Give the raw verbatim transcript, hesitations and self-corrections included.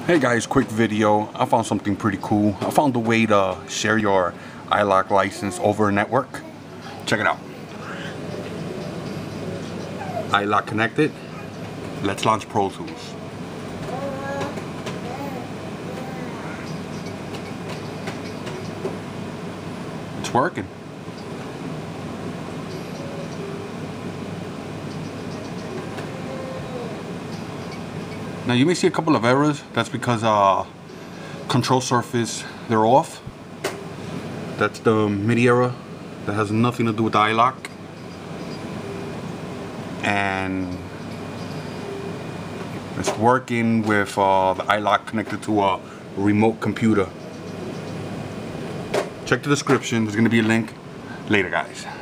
Hey guys, quick video. I found something pretty cool. I found a way to share your Ilok license over a network. Check it out. Ilok connected. Let's launch Pro Tools. It's working. Now you may see a couple of errors. That's because uh, control surface, they're off. That's the MIDI error. That has nothing to do with the Ilok. And it's working with uh, the Ilok connected to a remote computer. Check the description, there's gonna be a link. Later guys.